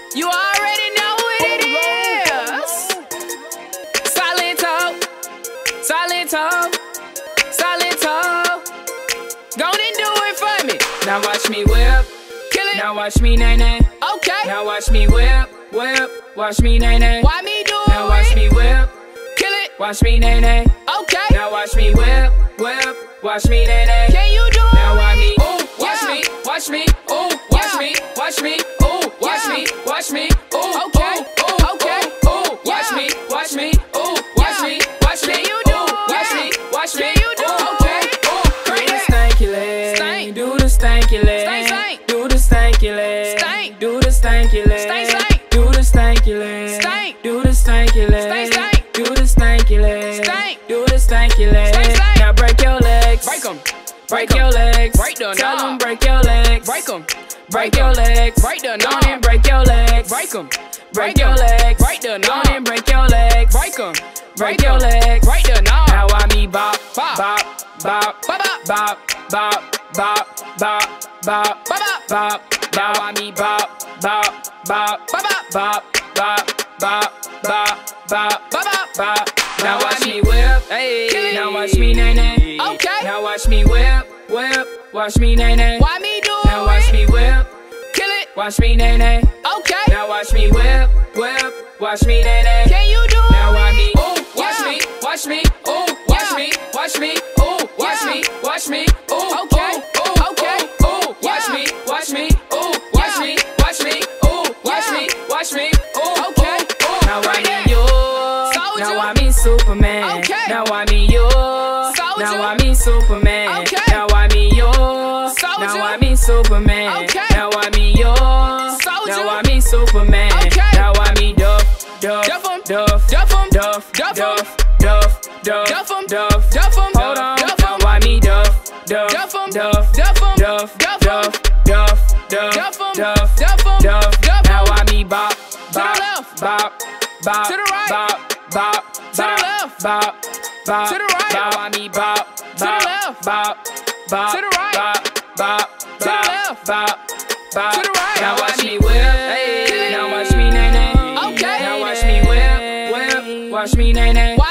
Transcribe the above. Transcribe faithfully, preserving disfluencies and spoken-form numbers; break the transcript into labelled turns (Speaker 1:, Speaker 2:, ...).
Speaker 1: You already know what it is. Silento, Silento, Silento. Go on and do it for me. Now watch me whip, kill it. Now watch me nay nay. Okay. Now watch me whip, whip. Watch me nay nay. Why me do it? Now watch me whip, kill it. Watch me nay nay. Okay. Now watch me whip, whip. Watch me nay nay. Can you do it? Now watch me, ooh, watch me, watch me, ooh, watch me, watch me, ooh, watch me, watch me, ooh, okay, ooh, okay, ooh, watch me, watch me, ooh, watch me, watch me, you do, watch me, watch me, you do, okay, ooh, do the stanky leg, do the stanky leg, do the stanky leg, do the stanky leg, do the stanky leg, do the stanky leg, do the stanky leg, do the stanky leg. Now break your legs, break them. Break your legs, break the tell them break your legs, break them, break your legs, break the knob, and break your legs, break them, break your legs, break the knob, and break your legs, break them, break your legs, break the knob. Now I me bop, bop, bop, bop, bop, bop, bop, bop, bop, bop, bop, bop. Now I me bop, bop, bop, bop, bop, bop, bop, bop, bop, bop, bop. Now watch me whip, hey. Now watch me nay nay. Okay. Now watch me whip, whip. Watch me nay nay. Why me do it? Now watch me whip, kill it. Watch me nay nay. Okay. Now watch me whip, whip. Watch me nay nay. Can you do it? Now watch me, ooh, watch me, watch me, ooh, watch me, watch me, ooh, watch me, watch me, ooh, okay, ooh, okay, ooh, watch me, watch me, ooh, watch me, watch me, ooh, watch me, watch me, ooh, okay. Now watch me you. Now I mean Superman. Okay. Now I mean you. Soldier. Now I mean Superman. Okay. Now I mean you. Soldier. Now I mean Superman. Okay. Now I mean you. Soldier. Now I mean Superman. Okay. Now I mean Duff, Duff, Duff, Duff, Duff, Duff, Duff, Duff, Duff, Duff, Duff, Duff. Hold on. Now I mean Duff, Duff, Duff, Duff, Duff, Duff, Duff, Duff, Duff, Duff, Duff, Duff. Now I mean Bop, Bop, Bop, Bop, to the right, Bop. Bop, to the left, bop, bop, to the right, now I me bop, to the left, bop, bop, to the right, bop, bop, to the left, bop, bop, to the right. Now watch me whip, hey. Now watch me nay nay. Okay. Now watch me whip, whip. Watch me nay nay.